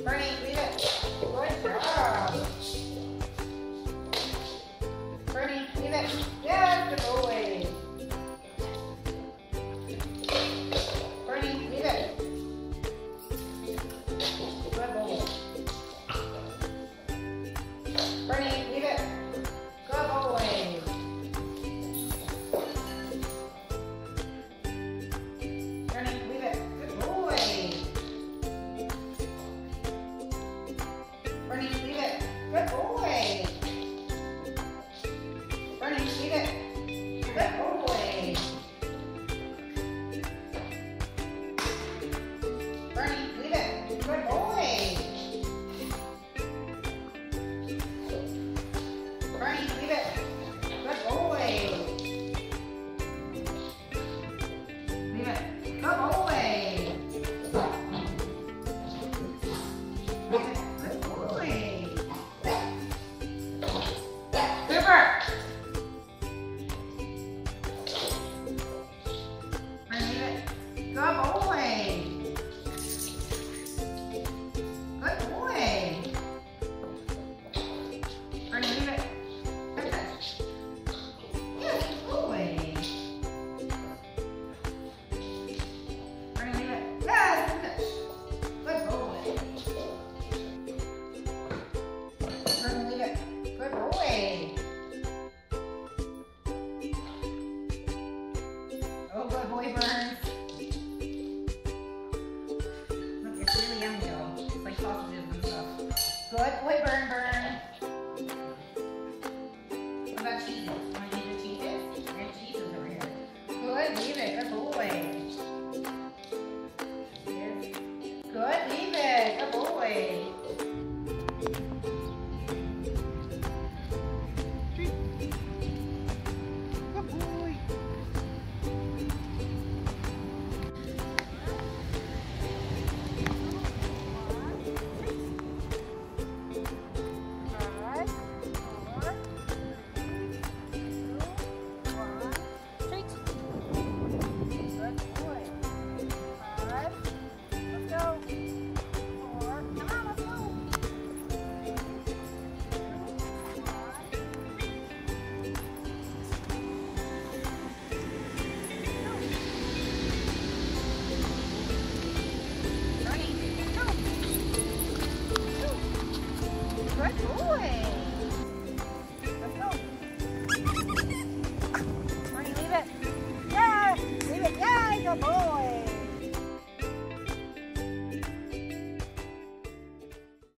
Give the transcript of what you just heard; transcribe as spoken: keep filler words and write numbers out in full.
Bernie, leave it. Good job. Bernie, leave it. Yes, good boy. Bernie, leave it. Good boy. Bernie, leave it. Good boy. Bernie, leave it. Good boy. Bernie, leave it. Good boy. Bernie, leave it. Good boy. Bernie, leave it. Good boy. Bernie, leave it. Good boy. Leave it. Good boy. Leave it. Good boy. Super. Bernie, leave it. Good boy. Good boy. Bernie, leave it. Good touch. Yes, good boy. Bernie, leave it. Yes, good touch. Good boy. Bernie, leave it. Good boy. Oh, good boy, Burns. Look, it's really yummy though. It's like sausages and stuff. Good boy, Burn, Burn. What about cheeses? Want to eat the cheeses? We have cheeses over here. Good, leave it. Good boy.